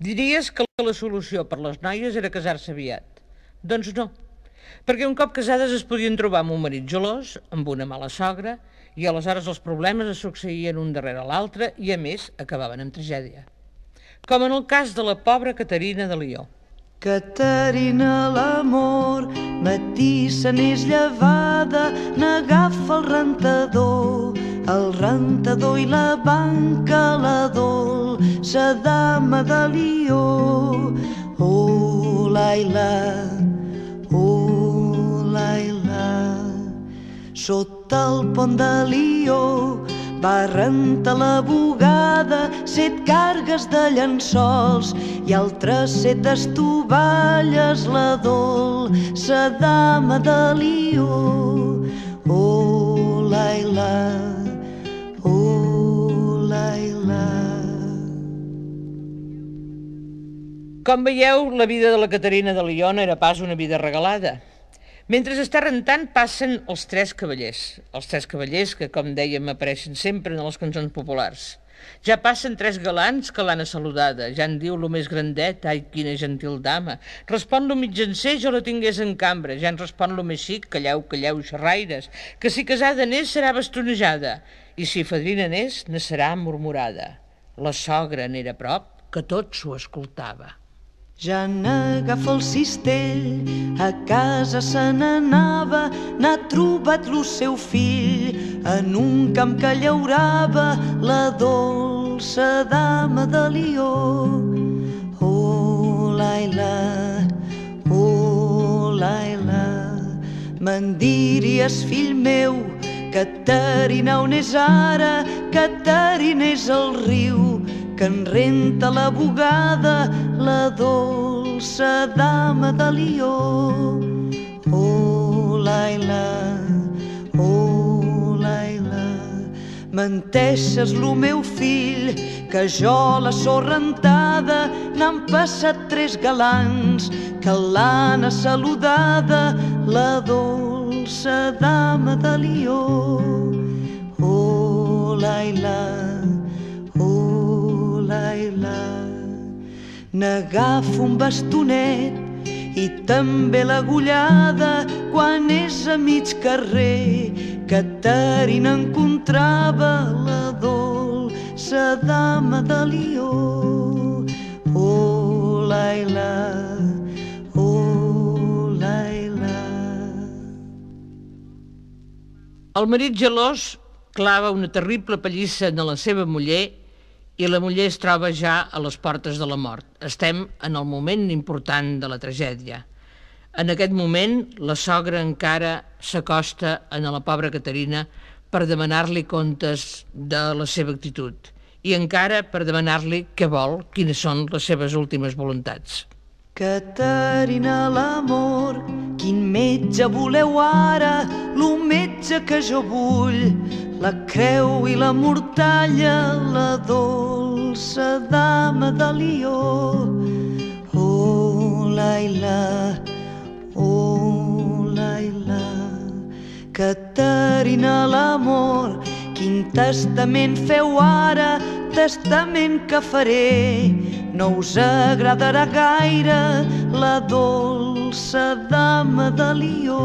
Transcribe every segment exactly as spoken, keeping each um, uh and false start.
Diries que la solució per les noies era casar-se aviat. Doncs no, perquè un cop casades es podien trobar amb un marit gelós, amb una mala sogra, i aleshores els problemes es succeïen un darrere l'altre i, a més, acabaven amb tragèdia. Com en el cas de la pobra Caterina de Lió. Caterina, l'amor, matí se n'és llevada, n'agafa el rentador, el rentador i la banca, la dolça dama de Lió. Oh, Laila, oh, Laila, sota el pont de Lió va rentar la bugada set cargues de llençols i altres set estovalles, la dolça dama de Lió. Oh, Laila, oh, Laila. Com veieu, la vida de la Caterina de Lió no era pas una vida regalada. Mentre està rentant passen els tres cavallers, els tres cavallers que, com dèiem, apareixen sempre en les cançons populars. Ja passen tres galants que l'han saludada, ja en diu lo més grandet, ai, quina gentil dama. Respon lo mitjancer, jo la tingués en cambra, ja en respon lo més xic, calleu, calleu, xerraires, que si casada n'és serà bastonejada, i si fadrina n'és, ne serà murmurada. La sogra n'era a prop, que tot s'ho escoltava. Ja n'agafa el cistell, a casa se n'anava, n'ha trobat lo seu fill en un camp que llaurava, la dolça dama de Lió. Oh, Laila, oh, Laila, me'n diries, fill meu, Caterina on és ara? Caterina és el riu que en renta la bugada, la dolça dama de Lió. Oh, Laila, oh, Laila, menteixes lo meu fill, que jo la so rentada, n'han passat tres galants que l'han saludada, la dolça dama de Lió. Oh, Laila, oh, Laila, n'agafa un bastonet i també l'agullada, quan és a mig carrer Caterina encontrava, la dolça dama de Lió. Oh, Laila, oh, Laila. El marit gelós clava una terrible pallissa a la seva muller i la muller es troba ja a les portes de la mort. Estem en el moment important de la tragèdia. En aquest moment, la sogra encara s'acosta a la pobra Caterina per demanar-li comptes de la seva actitud i encara per demanar-li què vol, quines són les seves últimes voluntats. Caterina, l'amor, quin metge voleu ara? Lo metge que jo vull, la creu i la mortalla, la dolça dama de Lió. Oh, Laila, oh, Laila, Caterina, l'amor, quin testament feu ara? Testament que faré, no us agradarà gaire, la dolça dama de Lió.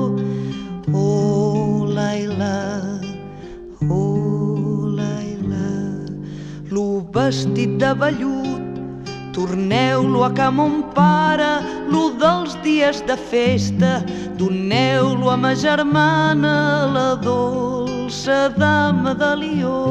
Oh, Laila, oh, Laila, lo vestit de vellut, torneu-lo a ca mon pare, lo dels dies de festa, doneu-lo a ma germana, la dolça dama de Lió.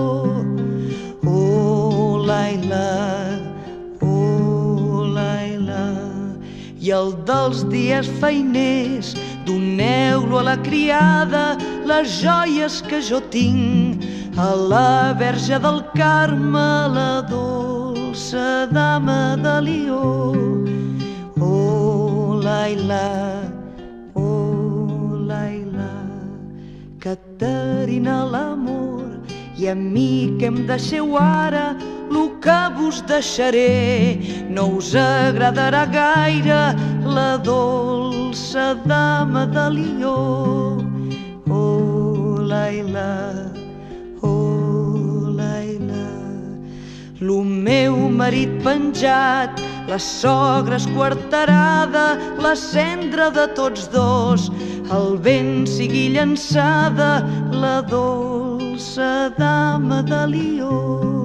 Oh, Laila, oh, Laila, i el dels dies feiners, doneu-lo a la criada, les joies que jo tinc, a la Verge del Carme, la dolça dama de Lió. Oh, Laila, oh, Laila, Caterina, l'amor, i a mi que em deixeu ara, lo que vos deixaré no us agradarà gaire, la dolça dama de Lió. Oh, Laila, oh, Laila, lo meu marit penjat, la sogra esquarterada, la cendra de tots dos, al vent sigui llançada la dolça dama de Lió.